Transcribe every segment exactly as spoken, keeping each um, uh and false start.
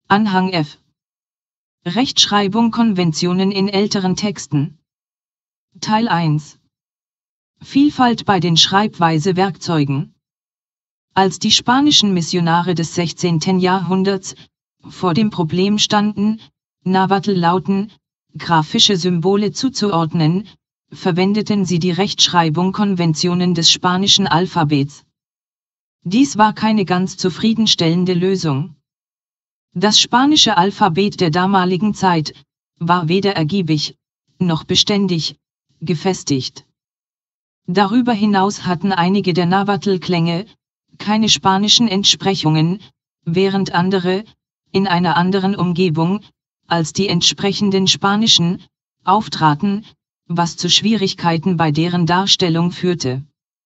Anhang F. Rechtschreibung Konventionen in älteren Texten. Teil eins. Vielfalt bei den Schreibweise-Werkzeugen. Als die spanischen Missionare des sechzehnten Jahrhunderts vor dem Problem standen, Nahuatl-Lauten grafische Symbole zuzuordnen, verwendeten sie die Rechtschreibung-Konventionen des spanischen Alphabets. Dies war keine ganz zufriedenstellende Lösung. Das spanische Alphabet der damaligen Zeit war weder ergiebig, noch beständig, gefestigt. Darüber hinaus hatten einige der Nahuatl-Klänge keine spanischen Entsprechungen, während andere, in einer anderen Umgebung, als die entsprechenden spanischen, auftraten, was zu Schwierigkeiten bei deren Darstellung führte.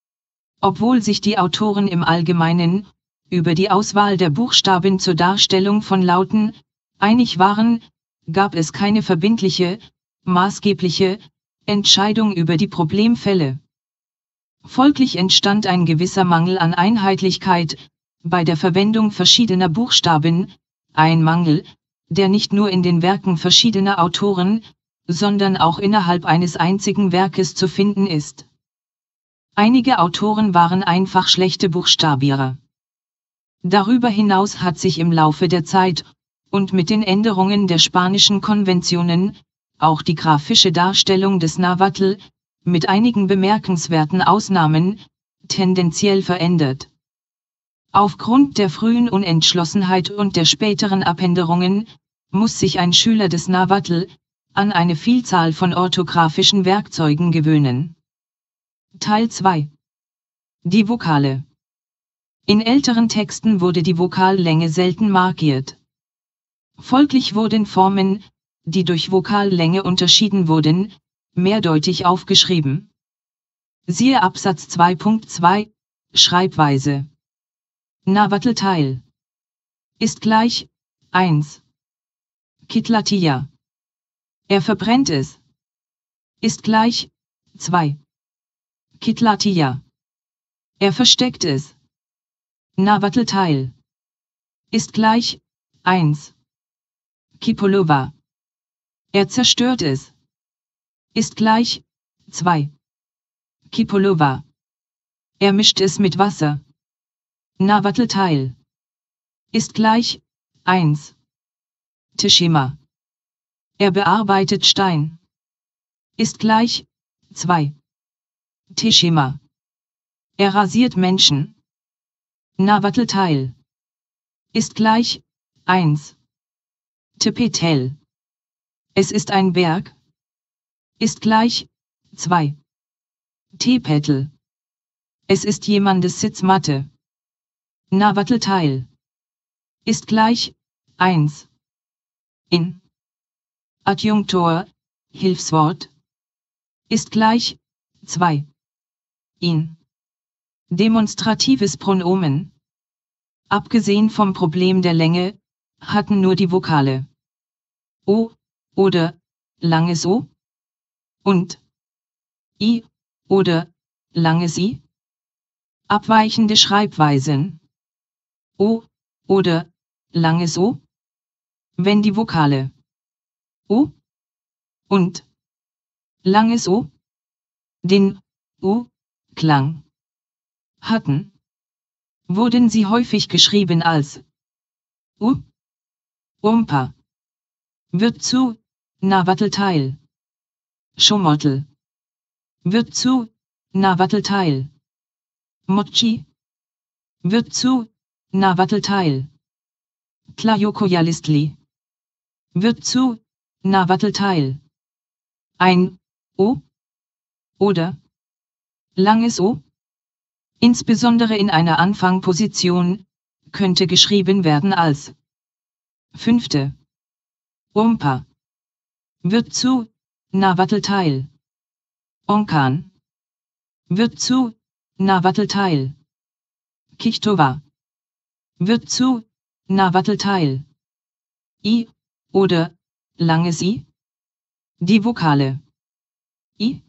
Obwohl sich die Autoren im Allgemeinen über die Auswahl der Buchstaben zur Darstellung von Lauten einig waren, gab es keine verbindliche, maßgebliche Entscheidung über die Problemfälle. Folglich entstand ein gewisser Mangel an Einheitlichkeit bei der Verwendung verschiedener Buchstaben, ein Mangel, der nicht nur in den Werken verschiedener Autoren, sondern auch innerhalb eines einzigen Werkes zu finden ist. Einige Autoren waren einfach schlechte Buchstabierer. Darüber hinaus hat sich im Laufe der Zeit und mit den Änderungen der spanischen Konventionen auch die grafische Darstellung des Nahuatl, mit einigen bemerkenswerten Ausnahmen, tendenziell verändert. Aufgrund der frühen Unentschlossenheit und der späteren Abänderungen muss sich ein Schüler des Nahuatl an eine Vielzahl von orthografischen Werkzeugen gewöhnen. Teil zwei. Die Vokale. In älteren Texten wurde die Vokallänge selten markiert. Folglich wurden Formen, die durch Vokallänge unterschieden wurden, mehrdeutig aufgeschrieben. Siehe Absatz zwei Punkt zwei, Schreibweise. Nahuatl-Teil ist gleich eins. Kitlatia. Er verbrennt es. Ist gleich zwei. Kitlatia. Er versteckt es. Nahuatl-Teil ist gleich eins. Kipolova. Er zerstört es. Ist gleich zwei. Kipolova. Er mischt es mit Wasser. Nahuatl-Teil ist gleich eins. Teshima. Er bearbeitet Stein. Ist gleich zwei. Teshima. Er rasiert Menschen. Nahuatl-Teil ist gleich eins. Tepetel. Es ist ein Berg. Ist gleich zwei. Tepetel. Es ist jemandes Sitzmatte. Nahuatl-Teil ist gleich eins. In. Adjunktor, Hilfswort, ist gleich zwei. In. Demonstratives Pronomen. Abgesehen vom Problem der Länge, hatten nur die Vokale O oder langes O und I oder langes I abweichende Schreibweisen. O oder langes O, wenn die Vokale O und langes O den U-Klang hatten, wurden sie häufig geschrieben als U. Umpa. Wird zu Nahuatl-Teil. Schomotl. Wird zu Nahuatl-Teil. Mochi. Wird zu Nahuatl-Teil. Tlajokoyalistli. Wird zu Nahuatl-Teil. Ein O oder langes O, insbesondere in einer Anfangposition, könnte geschrieben werden als fünfte. Umpa. Wird zu Nahuatl-Teil. Onkan. Wird zu Nahuatl-Teil. Kichtova. Wird zu Nahuatl-Teil. I oder langes I. Die Vokale I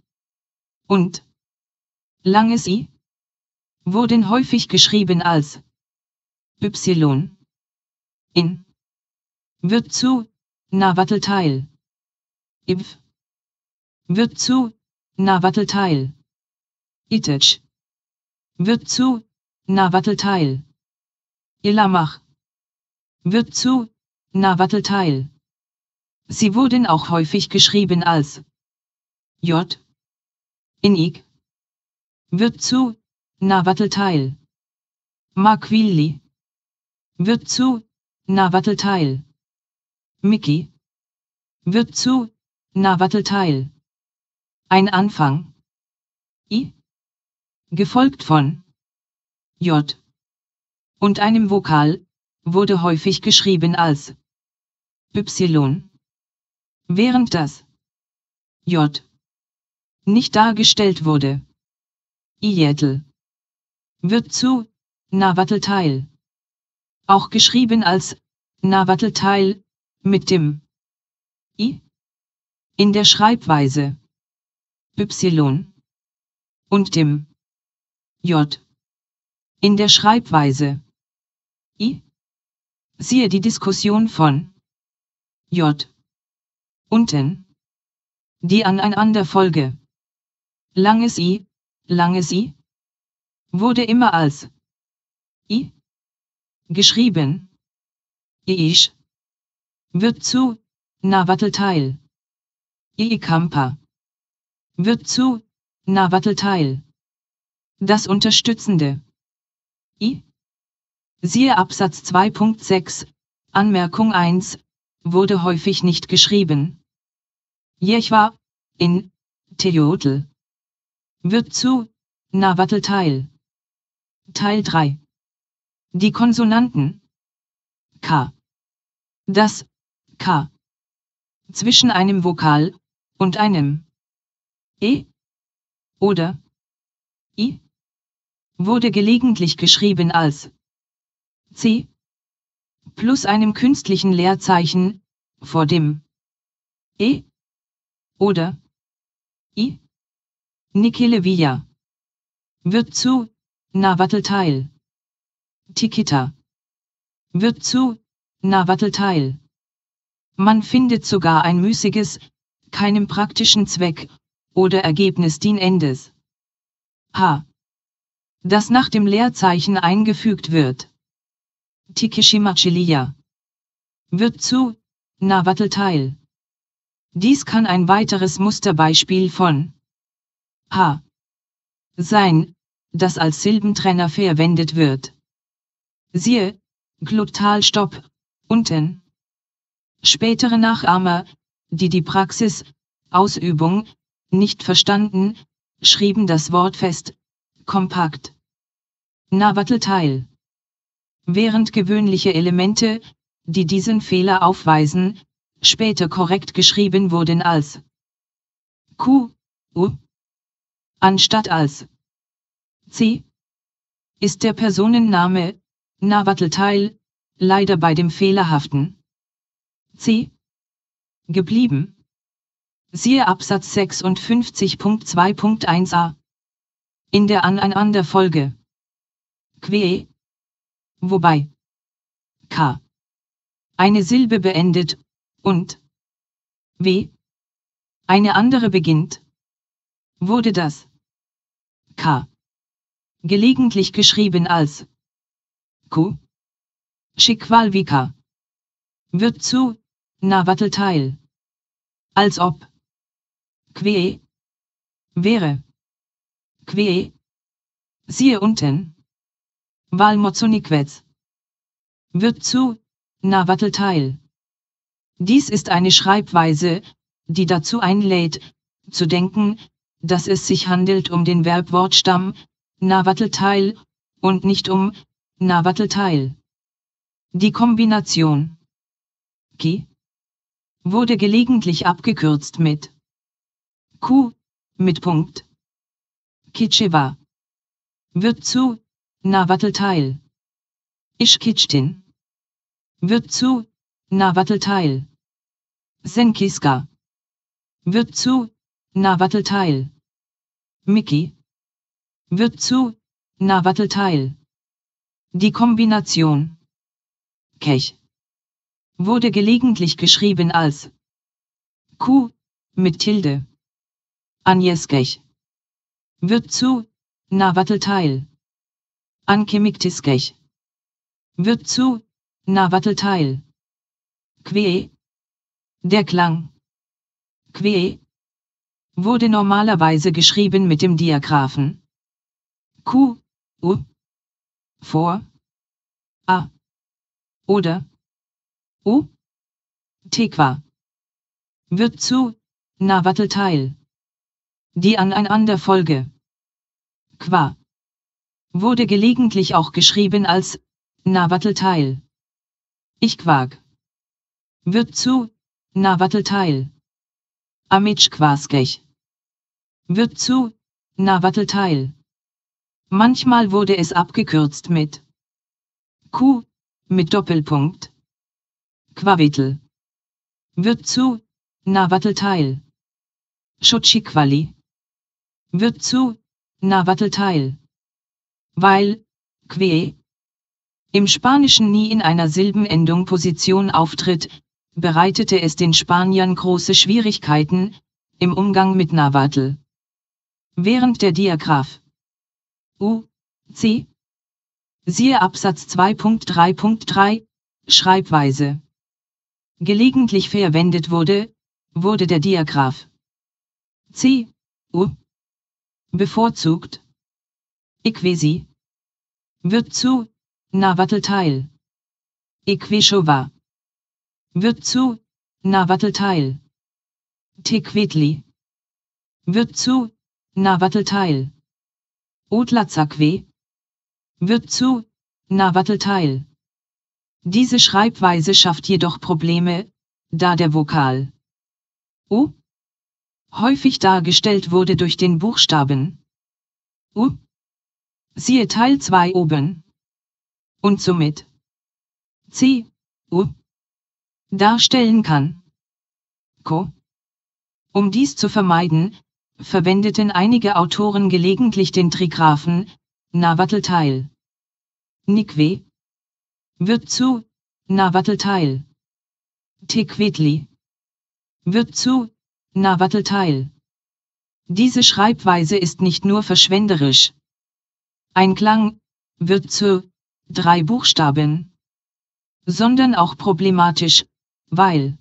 und langes I wurden häufig geschrieben als Y. In. wird zu, Navatl-Teil. Ipf, wird zu, Navatl-Teil. Itech, wird zu, Navatl-Teil. Ilamach, wird zu, Navatl-Teil. Sie wurden auch häufig geschrieben als J. Inig, wird zu, Navatl-Teil. Maquili, wird zu, Navatl-Teil. Miki, wird zu, Navatl-Teil. Ein Anfang. I, gefolgt von J. und einem Vokal, wurde häufig geschrieben als Y. Während das J nicht dargestellt wurde. Ijetl, wird zu, Navatl-Teil. Auch geschrieben als Navatl-Teil, mit dem I in der Schreibweise Y und dem J in der Schreibweise I. Siehe die Diskussion von J. Unten. Die Aneinanderfolge. Langes I, langes I, wurde immer als I geschrieben. Iish, wird zu, Navatl-Teil. Iikampa, wird zu, Navatl-Teil. Das unterstützende I, siehe Absatz zwei Punkt sechs, Anmerkung eins, wurde häufig nicht geschrieben. Jechwa, in, Teotl, wird zu, Navatl-Teil. Teil drei. Die Konsonanten K. Das K zwischen einem Vokal und einem E oder I wurde gelegentlich geschrieben als C plus einem künstlichen Leerzeichen vor dem E oder I. Nikelevia, wird zu, Navatl-Teil. Tikita, wird zu, Navatl-Teil. Man findet sogar ein müßiges, keinem praktischen Zweck oder Ergebnis dienendes H, das nach dem Leerzeichen eingefügt wird. Tikishimachilia, wird zu, Navatl-Teil. Dies kann ein weiteres Musterbeispiel von H sein, das als Silbentrenner verwendet wird. Siehe, Glottalstopp, unten. Spätere Nachahmer, die die Praxis, Ausübung, nicht verstanden, schrieben das Wort fest, kompakt. Navatl-Teil. Während gewöhnliche Elemente, die diesen Fehler aufweisen, später korrekt geschrieben wurden als Q, U, anstatt als C, ist der Personenname Navatl-Teil leider bei dem fehlerhaften C geblieben. Siehe Absatz sechsundfünfzig Punkt zwei Punkt eins a. In der Aneinanderfolge Que, wobei K eine Silbe beendet und W eine andere beginnt, wurde das K gelegentlich geschrieben als Q. Shikwalvika, wird zu, Navatl-Teil. Als ob Que wäre. Que, siehe unten. Valmozonikwetz, wird zu, Navatl-Teil. Dies ist eine Schreibweise, die dazu einlädt, zu denken, dass es sich handelt um den Verbwortstamm Navatl-Teil und nicht um Navatl-Teil. Die Kombination Ki wurde gelegentlich abgekürzt mit Q mit Punkt. Kitschewa, wird zu, Navatl-Teil. Ishkichtin, wird zu, Navatl-Teil. Senkiska, wird zu, Navatl-Teil. Miki, wird zu, Navatl-Teil. Die Kombination Kech wurde gelegentlich geschrieben als Q mit Tilde. Anjeskech wird zu Navatl-Teil. Ankemiktiskech wird zu Navatl-Teil. Que der Klang Que wurde normalerweise geschrieben mit dem Diagraphen Q U vor A oder U Tequa wird zu Navatl-Teil. Die Aneinanderfolge Qua wurde gelegentlich auch geschrieben als Navatl-Teil. Ich quak wird zu Navatl-Teil. Amitschquaskech wird zu Navatl-Teil. Manchmal wurde es abgekürzt mit Q mit Doppelpunkt. Quavitl wird zu Navatl-Teil. Schotschikvali wird zu Navatl-Teil. Weil Que im Spanischen nie in einer Silbenendung Position auftritt, bereitete es den Spaniern große Schwierigkeiten im Umgang mit Navatl. Während der Diagraph U, C, siehe Absatz zwei Punkt drei Punkt drei, Schreibweise, gelegentlich verwendet wurde, wurde der Diagraph C, U, bevorzugt. Equesi wird zu Navatl-Teil. Equeshova wird zu Navatl-Teil. Tequetli wird zu Navatl-Teil. Otlazakwe wird zu Navatl-Teil. Diese Schreibweise schafft jedoch Probleme, da der Vokal U häufig dargestellt wurde durch den Buchstaben U, siehe Teil zwei oben, und somit C, U, darstellen kann. Ko. Um dies zu vermeiden, verwendeten einige Autoren gelegentlich den Trigraphen Navatl-Teil. Nikwe wird zu Navatl-Teil. Tequetli wird zu Navatl-Teil. Diese Schreibweise ist nicht nur verschwenderisch. Ein Klang wird zu drei Buchstaben, sondern auch problematisch, weil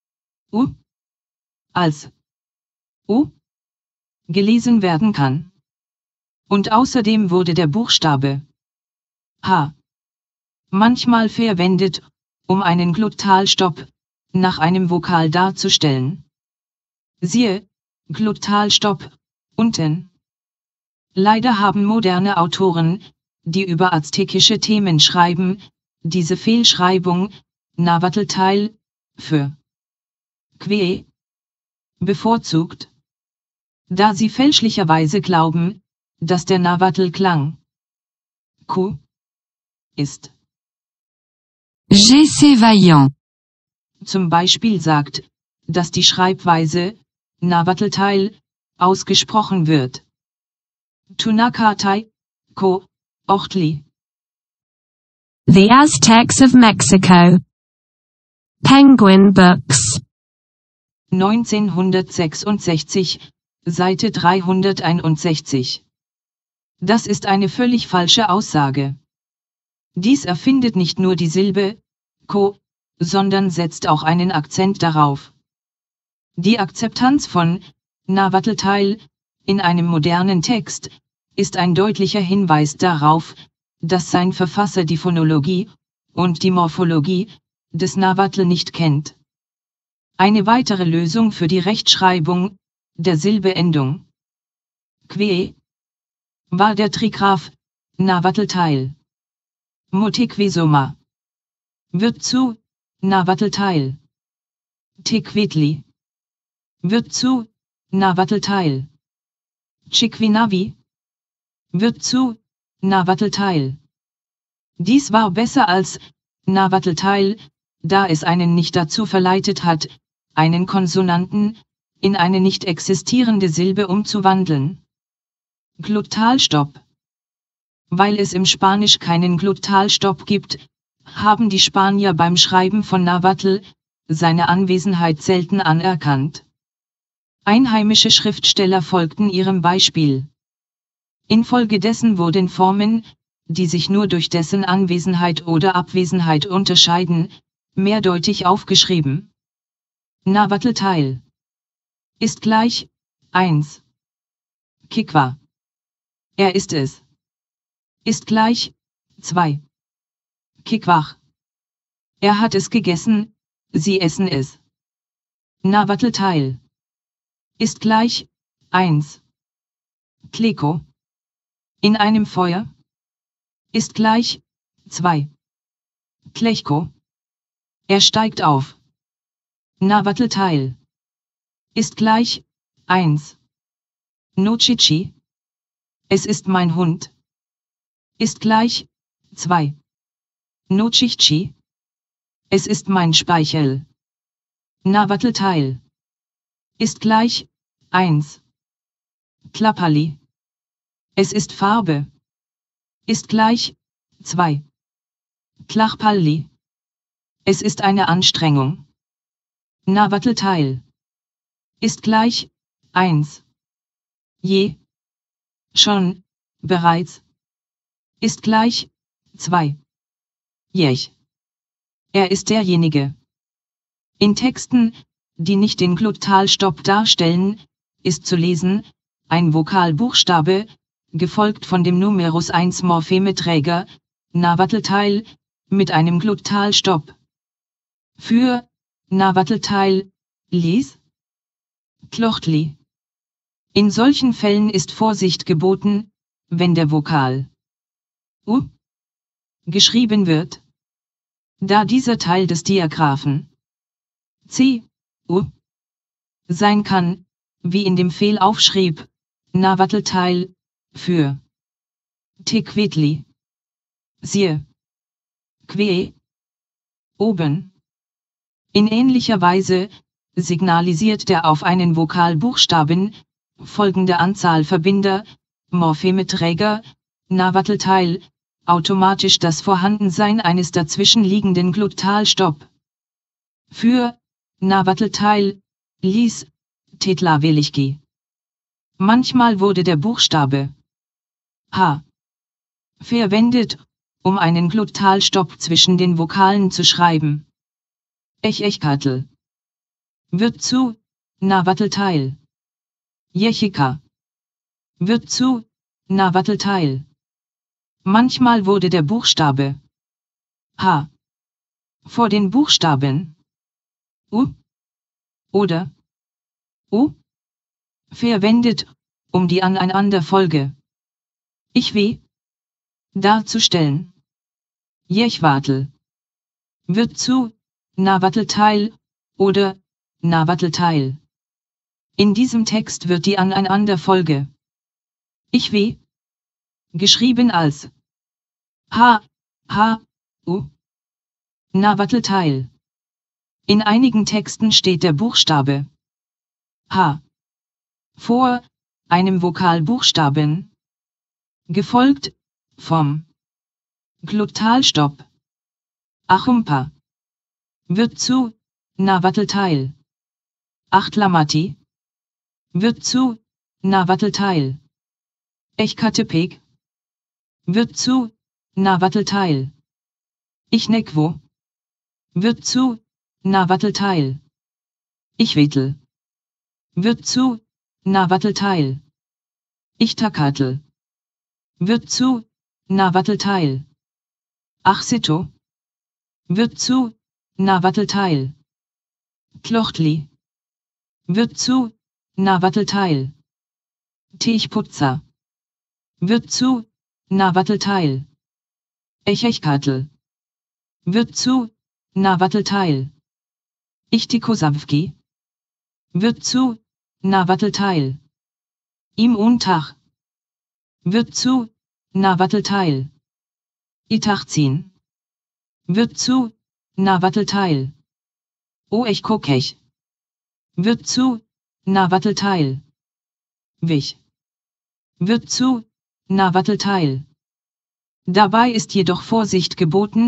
U als U gelesen werden kann. Und außerdem wurde der Buchstabe H manchmal verwendet, um einen Glottalstopp nach einem Vokal darzustellen. Siehe Glottalstopp unten. Leider haben moderne Autoren, die über aztekische Themen schreiben, diese Fehlschreibung Navatl-Teil für Que bevorzugt, da sie fälschlicherweise glauben, dass der Navatl-Klang Q ist. G C Vaillant Zum Beispiel sagt, dass die Schreibweise Navatl-Teil ausgesprochen wird. Tunakatai, Ko, Ochtli. The Aztecs of Mexico. Penguin Books. neunzehnhundertsechsundsechzig, Seite dreihunderteinundsechzig. Das ist eine völlig falsche Aussage. Dies erfindet nicht nur die Silbe Ko, sondern setzt auch einen Akzent darauf. Die Akzeptanz von Navatl-Teil in einem modernen Text ist ein deutlicher Hinweis darauf, dass sein Verfasser die Phonologie und die Morphologie des Navatl nicht kennt. Eine weitere Lösung für die Rechtschreibung der Silbeendung Que war der Trigraph Navatl-Teil. Motequesoma wird zu Navatl-Teil. Tequetli wird zu Navatl-Teil. Chiquinavi wird zu Navatl-Teil. Dies war besser als Navatl-Teil, da es einen nicht dazu verleitet hat, einen Konsonanten in eine nicht existierende Silbe umzuwandeln. Glottalstopp. Weil es im Spanisch keinen Glottalstopp gibt, haben die Spanier beim Schreiben von Nahuatl seine Anwesenheit selten anerkannt. Einheimische Schriftsteller folgten ihrem Beispiel. Infolgedessen wurden Formen, die sich nur durch dessen Anwesenheit oder Abwesenheit unterscheiden, mehrdeutig aufgeschrieben. Nahuatl Teil ist gleich eins. Kikwa. Er ist es. Ist gleich zwei. Kikwach. Er hat es gegessen, sie essen es. Nahuatl Teil ist gleich eins. Kleko. In einem Feuer ist gleich zwei. Klechko. Er steigt auf. Nahuatl Teil ist gleich eins. Nochichi. Es ist mein Hund. Ist gleich zwei. Nochichi. Es ist mein Speichel. Nahuatl Teil ist gleich eins. Klapperli. Es ist Farbe. Ist gleich zwei. Klachpalli. Es ist eine Anstrengung. Nahuatl Teil ist gleich eins. Je. Schon, bereits. Ist gleich zwei. Jech. Er ist derjenige. In Texten, die nicht den Glottalstopp darstellen, ist zu lesen, ein Vokalbuchstabe, gefolgt von dem Numerus eins Morphemeträger, Nahuatl Teil, mit einem Glottalstopp. Für Nahuatl Teil, lies, Klochtli. In solchen Fällen ist Vorsicht geboten, wenn der Vokal U geschrieben wird, da dieser Teil des Diagraphen C U sein kann, wie in dem Fehlaufschrieb, Nahuatl Teil, für Tequetli. Siehe Que. Oben. In ähnlicher Weise signalisiert der auf einen Vokalbuchstaben folgende Anzahl Verbinder, Morphemeträger, Nahuatl Teil, automatisch das Vorhandensein eines dazwischenliegenden Glottalstopp. Für Nahuatl Teil, lies, Tetlawelichki. Manchmal wurde der Buchstabe H verwendet, um einen Glottalstopp zwischen den Vokalen zu schreiben. Echechkatl wird zu Nahuatl Teil. Jechika wird zu Nahuatl Teil. Manchmal wurde der Buchstabe H vor den Buchstaben U oder U verwendet, um die Aneinanderfolge Ich weh darzustellen. Jechwatl wird zu Nahuatl Teil oder Nahuatl Teil. In diesem Text wird die Aneinanderfolge Ich weh geschrieben als H, H, U. Nahuatl Teil. In einigen Texten steht der Buchstabe H vor einem Vokalbuchstaben, gefolgt vom Glottalstopp. Achumpa wird zu Nahuatl Teil. Achtlamati wird zu Nahuatl Teil. Echkatepek wird zu Nahuatl Teil. Ichnekwo wird zu Nahuatl Teil. Ichwetl wird zu Nahuatl Teil. Ichtakatl wird zu Nahuatl Teil. Achsito wird zu Nahuatl Teil. Klochtli wird zu Nahuatl Teil. Teichputzer wird zu Nahuatl Teil. Echechkatl wird zu Nahuatl Teil. Ichtikosavki wird zu Nahuatl Teil. Im Untach wird zu Nahuatl Teil. Itachzin wird zu Nahuatl Teil. Oechkokech wird zu Nahuatl Teil. Wich wird zu Nahuatl Teil. Dabei ist jedoch Vorsicht geboten,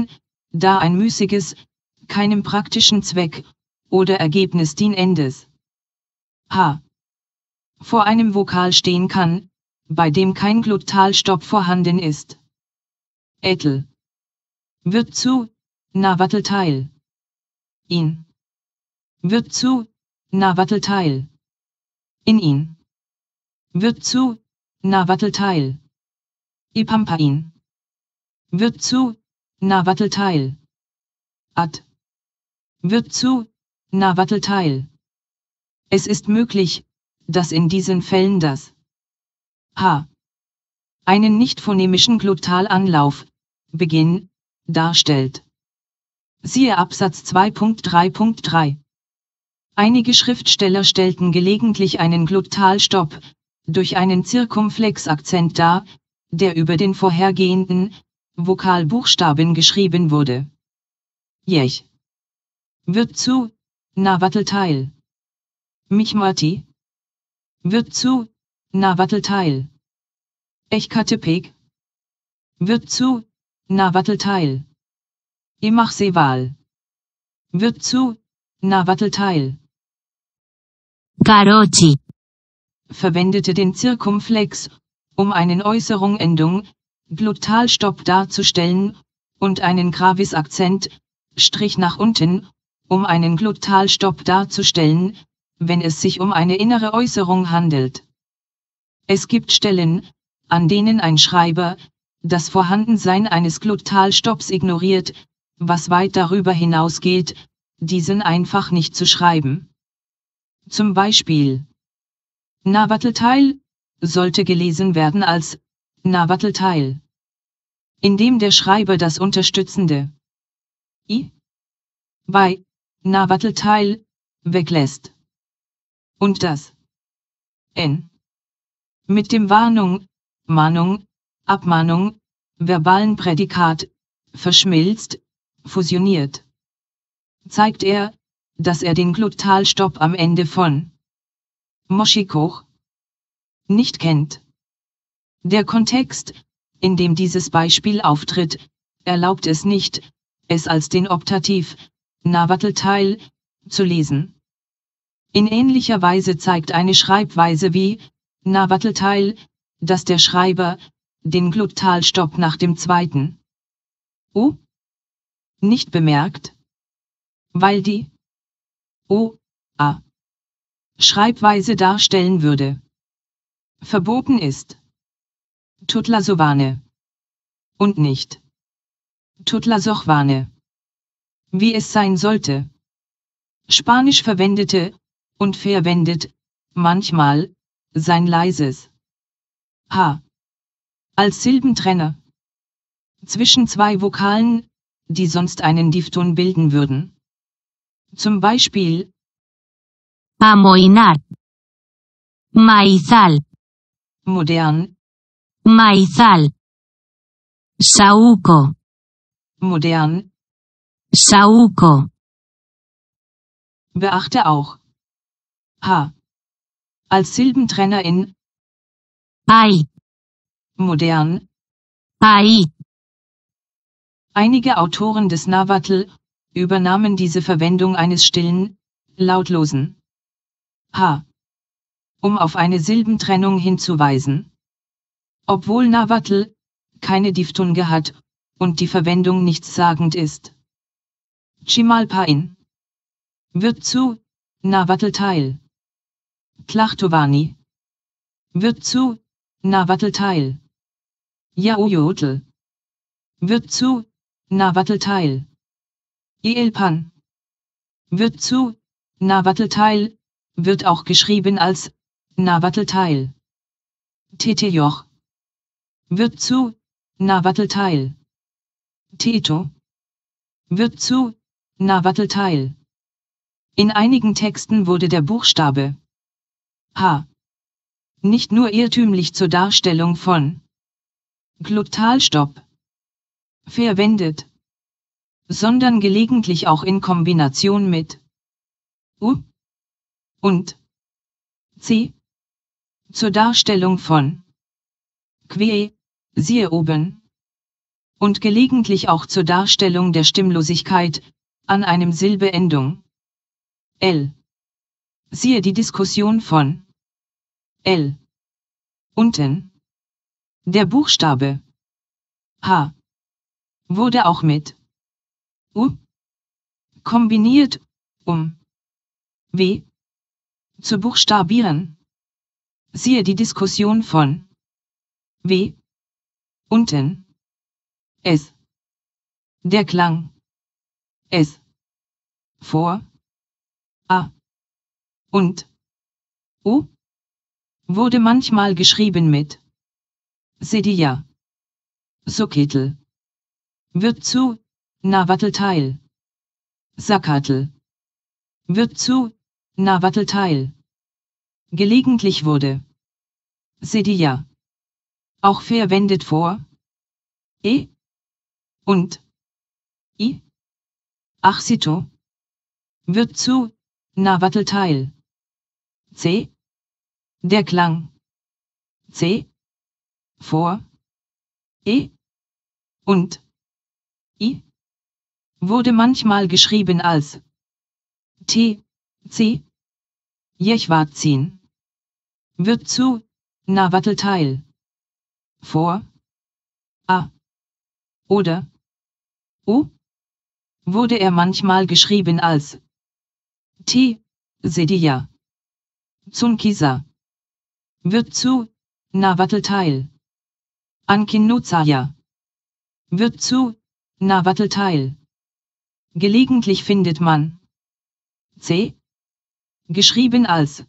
da ein müßiges, keinem praktischen Zweck oder Ergebnis dienendes H vor einem Vokal stehen kann, bei dem kein Glottalstopp vorhanden ist. Etl wird zu Navatl-Teil. In wird zu Navatl-Teil. In ihn wird zu Navatl-Teil. Ipampain wird zu Navatl-Teil. At wird zu Navatl-Teil. Es ist möglich, dass in diesen Fällen das H einen nicht phonemischen Glottalanlauf, Beginn, darstellt. Siehe Absatz zwei Punkt drei Punkt drei. Einige Schriftsteller stellten gelegentlich einen Glottalstopp durch einen Zirkumflexakzent dar, der über den vorhergehenden Vokalbuchstaben geschrieben wurde. Jech wird zu Navatl-Teil. Michmati wird zu Navatl-Teil. Echkatepek wird zu Navatl-Teil. Imachseval wird zu Navatl-Teil. Karochi verwendete den Zirkumflex, um einen Äußerung-Endung, Glottalstopp darzustellen, und einen Gravis-Akzent, Strich nach unten, um einen Glottalstopp darzustellen, wenn es sich um eine innere Äußerung handelt. Es gibt Stellen, an denen ein Schreiber das Vorhandensein eines Glottalstopps ignoriert, was weit darüber hinausgeht, diesen einfach nicht zu schreiben. Zum Beispiel Navatl-Teil sollte gelesen werden als Navatl-Teil, indem der Schreiber das unterstützende I bei Navatl-Teil weglässt und das N mit dem Warnung, Mahnung, Abmahnung, verbalen Prädikat verschmilzt, fusioniert. Zeigt er, dass er den Glottalstopp am Ende von Moschikoch nicht kennt. Der Kontext, in dem dieses Beispiel auftritt, erlaubt es nicht, es als den Optativ Navatl-Teil zu lesen. In ähnlicher Weise zeigt eine Schreibweise wie Navatl-Teil, dass der Schreiber den Glottalstopp nach dem zweiten O nicht bemerkt, weil die O A Schreibweise darstellen würde. Verboten ist Tutlasovane und nicht Tutlasochvane, wie es sein sollte. Spanisch verwendete und verwendet manchmal sein leises H als Silbentrenner zwischen zwei Vokalen, die sonst einen Diphthon bilden würden. Zum Beispiel amoinar, maizal, modern, maizal, saúco, modern. saúco, Beachte auch H als Silbentrenner in ai, modern. ai, Einige Autoren des Navatl übernahmen diese Verwendung eines stillen, lautlosen H, um auf eine Silbentrennung hinzuweisen. Obwohl Navatl keine Diphthonge hat und die Verwendung nichtssagend ist. Chimalpain wird zu Navatl-Teil. Tlachtovani wird zu Navatl-Teil. Yaoyotl wird zu Navatl-Teil. Ielpan wird zu Navatl-Teil, wird auch geschrieben als Navatl-Teil. Tetejoch wird zu Navatl-Teil. Teto wird zu Navatl-Teil. In einigen Texten wurde der Buchstabe H nicht nur irrtümlich zur Darstellung von Glottalstopp verwendet, sondern gelegentlich auch in Kombination mit U und C zur Darstellung von Que, siehe oben, und gelegentlich auch zur Darstellung der Stimmlosigkeit, an einem Silbeendung. L. Siehe die Diskussion von L. Unten. Der Buchstabe H wurde auch mit U kombiniert, um W zu buchstabieren. Siehe die Diskussion von W. Unten. S. Der Klang S. Vor A und U wurde manchmal geschrieben mit Sedia. Soketl wird zu Nawattelteil. Sakatl wird zu Nawattelteil. Gelegentlich wurde Sedia auch verwendet vor E und I. Achsito wird zu Nawattelteil. C. Der Klang C. vor E und I wurde manchmal geschrieben als T, C. Jechwarzin wird zu Nawattelteil. Vor A oder U wurde er manchmal geschrieben als T, Sedia. Zunkisa wird zu Nawattelteil. Ankinuzaya wird zu Nawattelteil. Gelegentlich findet man C geschrieben als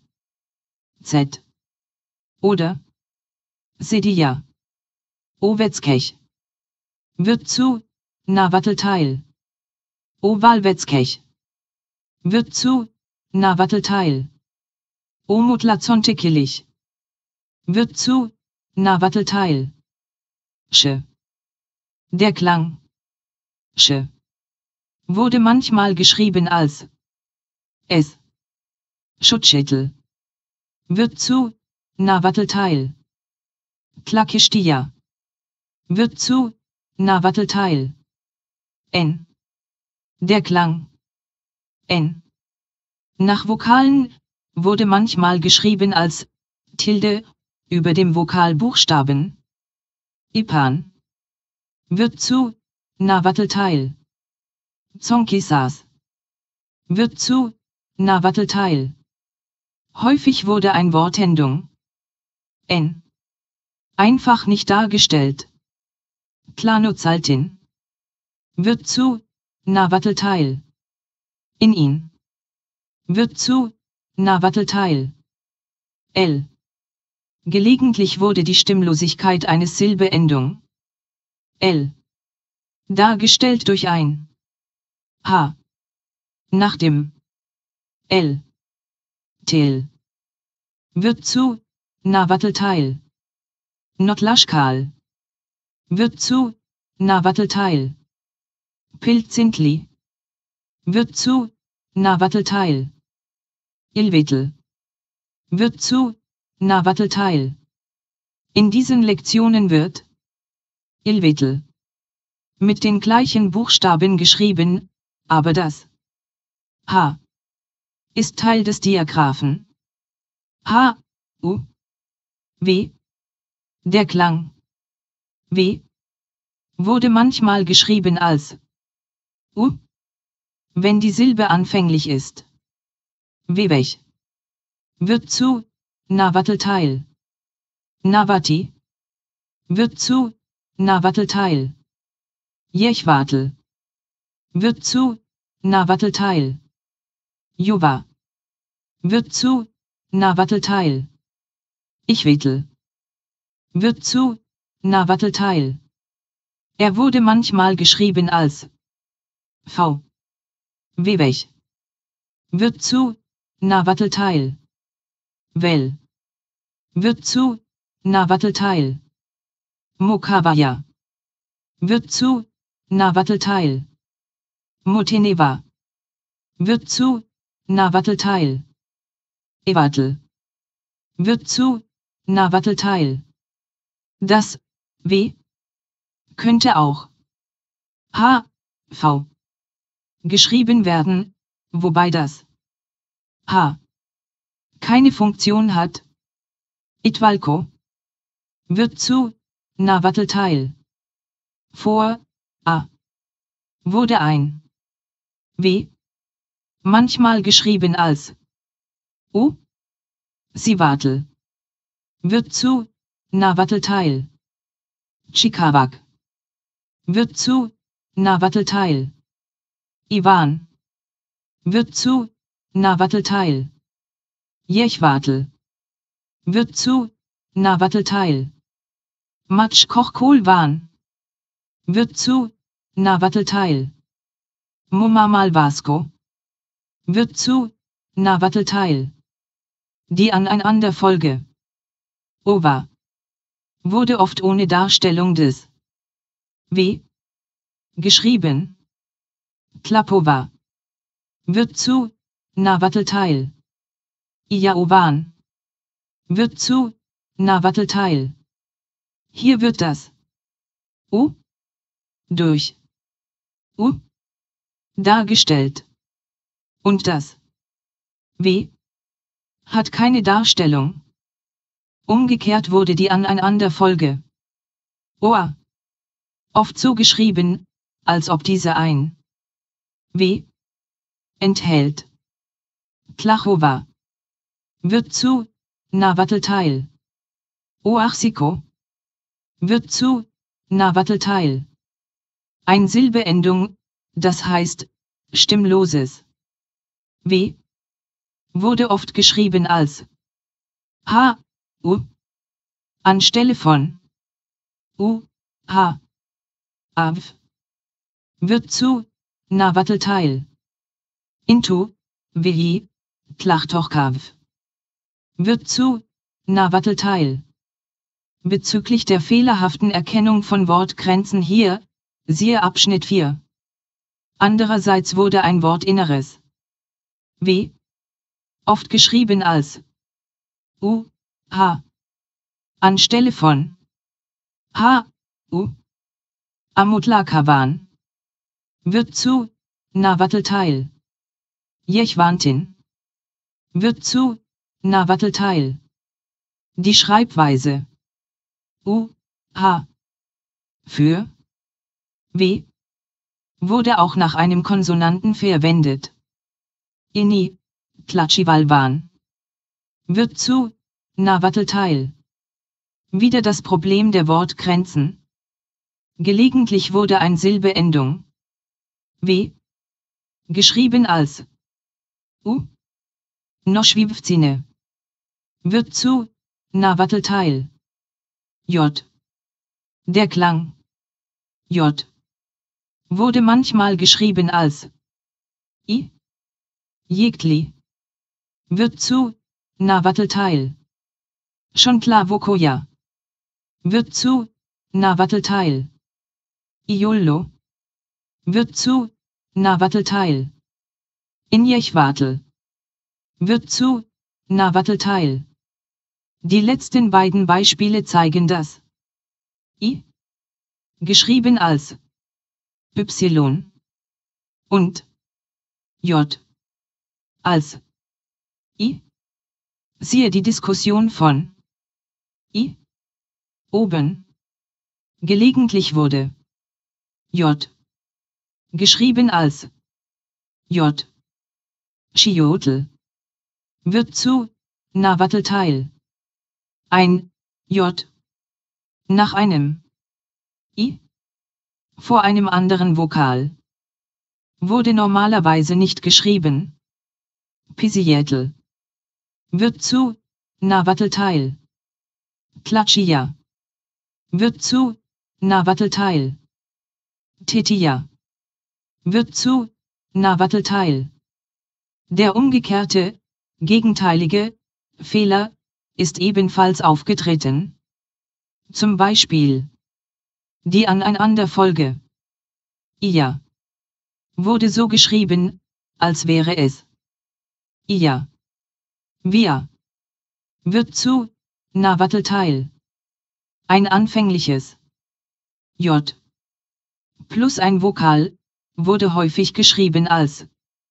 Z oder Sedia. Owetzkech wird zu Nawattelteil. Owalwetzkech wird zu Nawattelteil. Omutlatzontekilich wird zu Nawattelteil. Sch. Der Klang Sch wurde manchmal geschrieben als S. Schutzschädel wird zu Nawattelteil. Klakistia wird zu Nawattelteil. N. Der Klang N. Nach Vokalen wurde manchmal geschrieben als Tilde über dem Vokalbuchstaben. Ipan wird zu Nawattelteil. Zonkisas wird zu Nawattelteil. Häufig wurde ein Wortendung N einfach nicht dargestellt. Klanozaltin wird zu Nawattelteil. In ihn wird zu Nawattelteil. L. Gelegentlich wurde die Stimmlosigkeit eines Silbeendung L dargestellt durch ein H nach dem L. Til wird zu Nawattelteil. Notlaschkal wird zu Nawattelteil. Pilzintli wird zu Nawattelteil. Ilvetl wird zu Nawattelteil. In diesen Lektionen wird Ilvetl mit den gleichen Buchstaben geschrieben, aber das H ist Teil des Diagraphen. H, U, W. Der Klang W wurde manchmal geschrieben als U, wenn die Silbe anfänglich ist. Wewech wird zu Nawattelteil. Nawati wird zu Nawattelteil. Jechwatl wird zu Nawattelteil. Juwa wird zu Nawattelteil. Ichwetl wird zu Nawattelteil. Er wurde manchmal geschrieben als V. Wewech wird zu Nawattelteil. Well wird zu Nawattelteil. Mokawaya wird zu Nawattelteil. Moteneva wird zu Nawattelteil. Ewatl wird zu Nawattelteil. Das W könnte auch H, V geschrieben werden, wobei das H keine Funktion hat. Itwalko wird zu Navatl-Teil vor A wurde ein W manchmal geschrieben als U. Sivatl wird zu Navatl-Teil. Chikawak wird zu Navatl-Teil. Ivan wird zu Navatl-Teil. Jechwatl wird zu Navatl-Teil. Matschkochkolwan wird zu Navatl-Teil. Mumamalvasko wird zu Navatl-Teil. Die Aneinanderfolge Ova wurde oft ohne Darstellung des W geschrieben. Klapova wird zu Navatl-Teil. Ijaovan wird zu Navatl-Teil. Hier wird das U durch U dargestellt. Und das W hat keine Darstellung. Umgekehrt wurde die Aneinanderfolge Oa oft so geschrieben, als ob diese ein W enthält. Tlachova wird zu Navatl-Teil. Oachsiko wird zu Navatl-Teil. Ein Silbeendung, das heißt stimmloses W wurde oft geschrieben als H, U anstelle von U, H. Av wird zu Navatl-Teil. Into, Vehi, Tlachtochkav wird zu Navatl-Teil. Bezüglich der fehlerhaften Erkennung von Wortgrenzen hier, siehe Abschnitt vier. Andererseits wurde ein Wortinneres W oft geschrieben als U, H anstelle von H, U. Amutlakavan wird zu Navatl-Teil. Jechwantin wird zu Navatl-Teil. Die Schreibweise U, H für W wurde auch nach einem Konsonanten verwendet. Ini, Tlachivalvan wird zu Navatl-Teil. Wieder das Problem der Wortgrenzen. Gelegentlich wurde ein Silbeendung W geschrieben als U. Noschwivzine wird zu Navatl-Teil. J. Der Klang J wurde manchmal geschrieben als I. Jektli wird zu Navatl-Teil. Schon klar Vokoja wird zu Navatl-Teil. Iollo wird zu Navatl-Teil. Injechwatl wird zu Navatl-Teil. Die letzten beiden Beispiele zeigen das I geschrieben als Y und J als I. Siehe die Diskussion von I oben. Gelegentlich wurde J geschrieben als J. Chiotl wird zu Navatl-Teil. Ein J nach einem I vor einem anderen Vokal wurde normalerweise nicht geschrieben. Pisietl wird zu Navatl-Teil. Tlachiya wird zu Navatl-Teil. Tetiya wird zu Navatl-Teil. Der umgekehrte, gegenteilige Fehler ist ebenfalls aufgetreten. Zum Beispiel die Aneinanderfolge Iya wurde so geschrieben, als wäre es Iya. Via wird zu Navatl-Teil. Ein anfängliches J plus ein Vokal, wurde häufig geschrieben als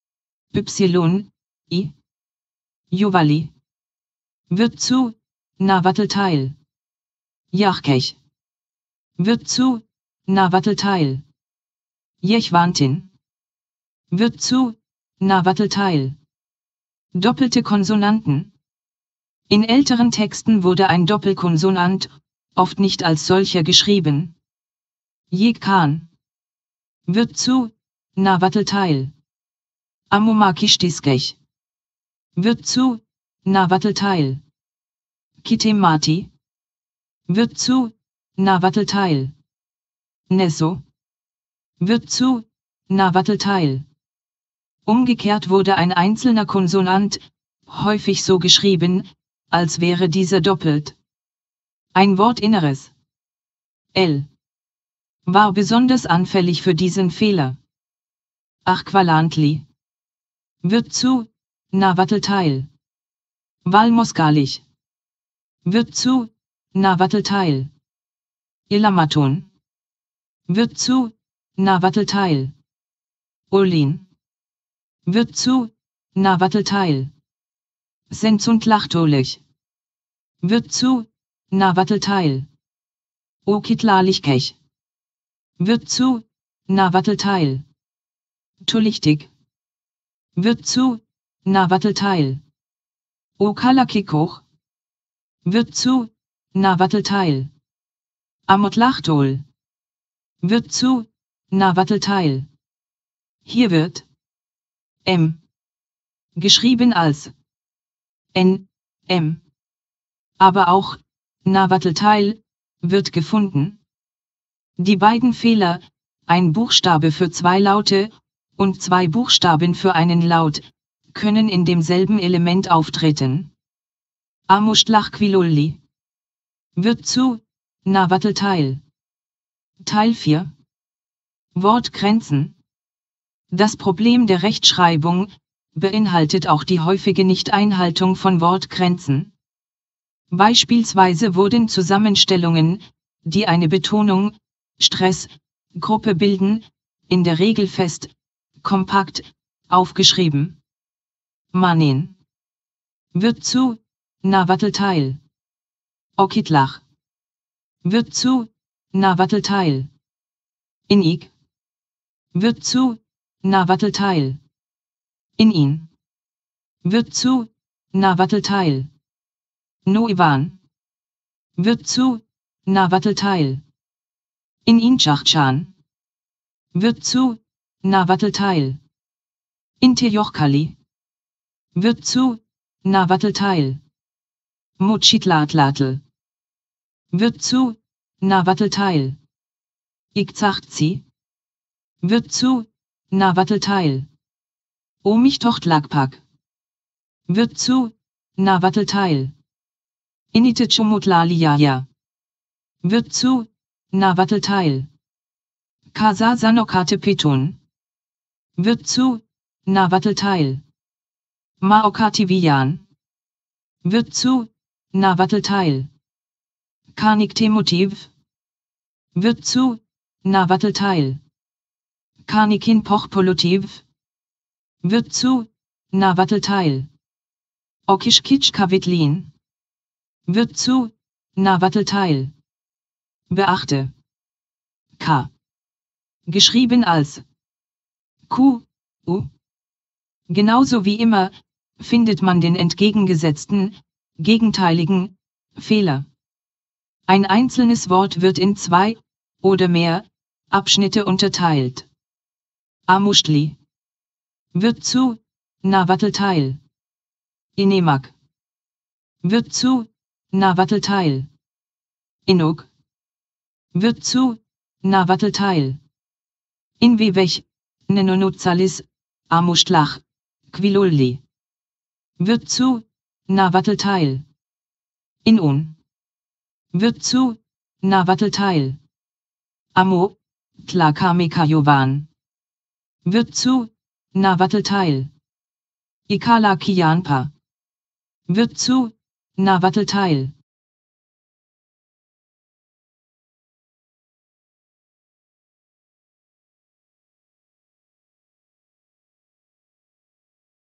Y, I. Juvali. Wird zu, Navatl-Teil. Jachkech. Wird zu, Navatl-Teil. Jechwantin. Wird zu, Navatl-Teil. Doppelte Konsonanten. In älteren Texten wurde ein Doppelkonsonant, oft nicht als solcher geschrieben. Jekkan. Wird zu, Navatl-Teil. Amumakishtiskech. Wird zu, Navatl-Teil. Kitemati. Wird zu, Navatl-Teil. Nesso. Wird zu, Navatl-Teil. Umgekehrt wurde ein einzelner Konsonant, häufig so geschrieben, als wäre dieser doppelt. Ein Wortinneres. L. War besonders anfällig für diesen Fehler. Achqualantli. Wird zu, Navatl-Teil. Valmoskalich. Wird zu, Navatl-Teil. Ilamaton. Wird zu, Navatl-Teil. Olin. Wird zu, Navatl-Teil. Senzuntlachtolech. Wird zu, Navatl-Teil. Okitlalichkech. Wird zu, Navatl-Teil. Tulichtig. Wird zu, Navatl-Teil. Okalakikoch. Wird zu, Navatl-Teil. Amotlachtol. Wird zu, Navatl-Teil. Hier wird M geschrieben als N, M. Aber auch Navatl-Teil wird gefunden. Die beiden Fehler, ein Buchstabe für zwei Laute und zwei Buchstaben für einen Laut, können in demselben Element auftreten. Amustlachquilulli. Wird zu, Navatl-Teil. Teil vier. Wortgrenzen. Das Problem der Rechtschreibung beinhaltet auch die häufige Nichteinhaltung von Wortgrenzen. Beispielsweise wurden Zusammenstellungen, die eine Betonung, Stress, Gruppe bilden, in der Regel fest, kompakt, aufgeschrieben. Manin. Wird zu, Navatl-Teil. Okitlach. Wird zu, Navatl-Teil. Inig. Wird zu, Navatl-Teil. In ihn. Wird zu, Navatl-Teil. Noivan. Wird zu, Navatl-Teil. In ihn Chachchan. Wird zu, Navatl-Teil. In Tejochkali. Wird zu, Navatl-Teil. Mochitlatlatl. Wird zu, Navatl-Teil. Ikzachtzi. Wird zu, Navatl-Teil. Omichtochtlakpak. Wird zu, Navatl-Teil. Initechumutlaliyaya. Wird zu, Navatl-Teil. Kasasanokate Petun. Wird zu, Navatl-Teil. Maokativian. Wird zu, Navatl-Teil. Karniktemotiv. Wird zu, Navatl-Teil. Karnikin Pochpolotiv. Wird zu, Navatl-Teil. Okishkitschkavitlin. Wird zu, Navatl-Teil. Beachte. K. Geschrieben als Q, U. Genauso wie immer, findet man den entgegengesetzten, gegenteiligen, Fehler. Ein einzelnes Wort wird in zwei, oder mehr, Abschnitte unterteilt. Amushtli. Wird zu, Navatl-Teil. Inemak. Wird zu, Navatl-Teil. Inuk. Wird zu, Navatl-Teil. Inwewech, Nenonutzalis, Amushtlach, Quilulli. Wird zu, Navatl-Teil. Inun. Wird zu, Navatl-Teil. Amo, Tlakamekajovan. Wird zu, Navatl-Teil. Ikala Kiyanpa. Wird zu, Navatl-Teil.